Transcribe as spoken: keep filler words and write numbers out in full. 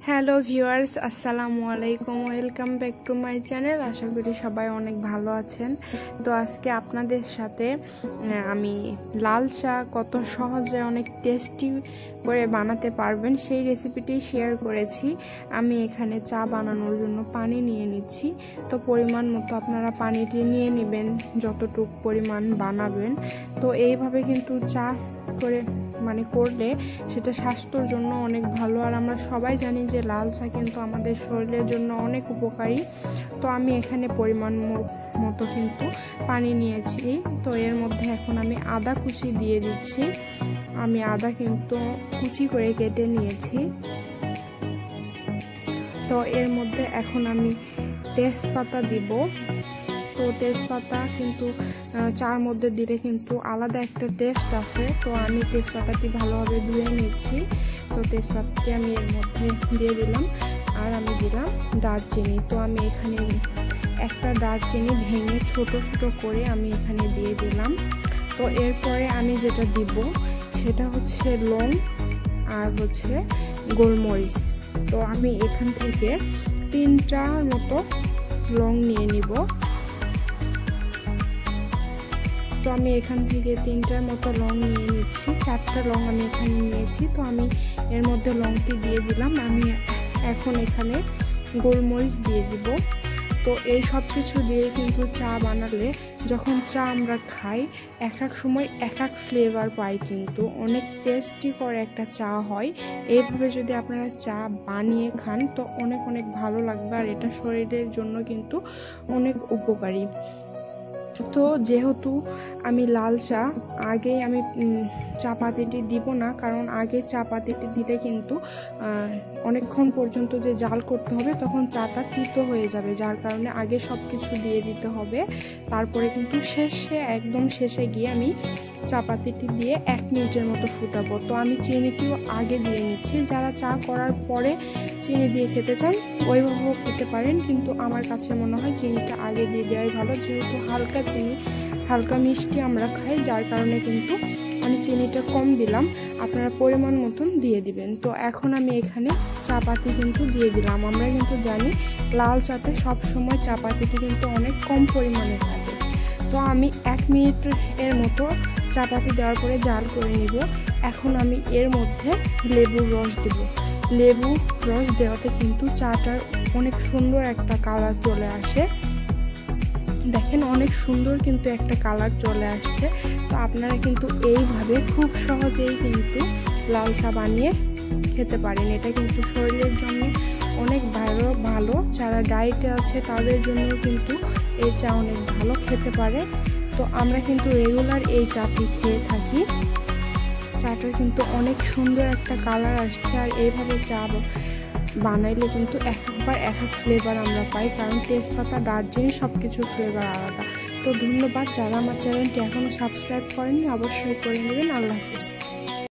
Hello viewers, আসসালামু আলাইকুম। Welcome back to my channel. আশা করি সবাই অনেক ভালো আছেন। তো আজকে আপনাদের সাথে আমি লাল চা কত সহজে অনেক টেস্টি করে বানাতে পারবেন সেই রেসিপিটি শেয়ার করেছি। আমি এখানে চা বানানোর জন্য পানি নিয়ে নিচ্ছি। তো পরিমাণ মতো আপনারা পানিটি নিয়ে নেবেন যতটুকু পরিমাণ বানাবেন। তো এইভাবে কিন্তু চা করে মানে করলে সেটা স্বাস্থ্যের জন্য অনেক ভালো। আর আমরা সবাই জানি যে লাল চা কিন্তু আমাদের শরীরের জন্য অনেক উপকারী। তো আমি এখানে পরিমাণ মতো কিন্তু পানি নিয়েছি। তো এর মধ্যে এখন আমি আদা কুচি দিয়ে দিচ্ছি। আমি আদা কিন্তু কুচি করে কেটে নিয়েছি। তো এর মধ্যে এখন আমি তেজপাতা দিব। তো তেজপাতা কিন্তু চার মধ্যে দিলে কিন্তু আলাদা একটা টেস্ট আসে। তো আমি তেজপাতাটি ভালোভাবে ধুয়ে নিচ্ছি। তো তেজপাতাটি আমি এর মধ্যে দিয়ে দিলাম। আর আমি দিলাম দারচিনি। তো আমি এখানে একটা দারচিনি ভেঙে ছোট ছোট করে আমি এখানে দিয়ে দিলাম। তো এরপরে আমি যেটা দিব সেটা হচ্ছে লং আর হচ্ছে গোলমরিচ। তো আমি এখান থেকে তিনটার মতো লং নিয়ে নিব। তো আমি এখান থেকে তিনটার মতো লং নিয়ে নিচ্ছি। চারটা লং আমি এখানে নিয়েছি। তো আমি এর মধ্যে লংটি দিয়ে দিলাম। আমি এখন এখানে গোলমরিচ দিয়ে দিব। তো এই সব কিছু দিয়ে কিন্তু চা বানালে যখন চা আমরা খাই এক এক সময় এক এক ফ্লেভার পাই, কিন্তু অনেক টেস্টি করে একটা চা হয়। এইভাবে যদি আপনারা চা বানিয়ে খান তো অনেক অনেক ভালো লাগবে। আর এটা শরীরের জন্য কিন্তু অনেক উপকারী। তো যেহেতু আমি লাল চা আগেই আমি চা পাতিটি দিব না, কারণ আগে চা পাতিটি দিলে কিন্তু অনেকক্ষণ পর্যন্ত যে জাল করতে হবে তখন চাটা তিতো হয়ে যাবে, যার কারণে আগে সব কিছু দিয়ে দিতে হবে। তারপরে কিন্তু শেষে একদম শেষে গিয়ে আমি চা পাতিটি দিয়ে এক মিনিটের মতো ফুটাবো। তো আমি চিনিটিও আগে দিয়ে নিচ্ছি। যারা চা করার পরে চিনি দিয়ে খেতে চান ওইভাবেও খেতে পারেন, কিন্তু আমার কাছে মনে হয় চিনিটা আগে দিয়ে দেওয়াই ভালো। যেহেতু হালকা চিনি হালকা মিষ্টি আমরা খাই, যার কারণে কিন্তু আমি চিনিটা কম দিলাম। আপনারা পরিমাণ মতন দিয়ে দিবেন। তো এখন আমি এখানে চা পাতি কিন্তু দিয়ে দিলাম। আমরা কিন্তু জানি লাল চাতে সব সময় চা পাতিটি কিন্তু অনেক কম পরিমাণে থাকে। তো আমি এক মিনিট এর মতো চা পাতি দেওয়ার পরে জাল করে নিব। এখন আমি এর মধ্যে লেবুর রস দেব। লেবু রস দেওয়াতে কিন্তু চাটার অনেক সুন্দর একটা কালার চলে আসে। দেখেন অনেক সুন্দর কিন্তু একটা কালার চলে আসছে। তো আপনারা কিন্তু এইভাবে খুব সহজেই কিন্তু লাল চা বানিয়ে খেতে পারেন। এটা কিন্তু শরীরের জন্য অনেক ভালো ভালো যারা ডায়েটে আছে তাদের জন্য কিন্তু এই চা অনেক ভালো খেতে পারে। তো আমরা কিন্তু রেগুলার এই চাটি খেয়ে থাকি। চাটার কিন্তু অনেক সুন্দর একটা কালার আসছে। আর এইভাবে চা বানাইলে কিন্তু এক একবার এক এক ফ্লেভার আমরা পাই, কারণ তেজপাতা দারচিনি সব কিছু ফ্লেভার আলাদা। তো ধন্যবাদ। যারা আমার চ্যানেলটি এখনও সাবস্ক্রাইব করেননি অবশ্যই করে নেবেন। আল্লাহ হাফেজ।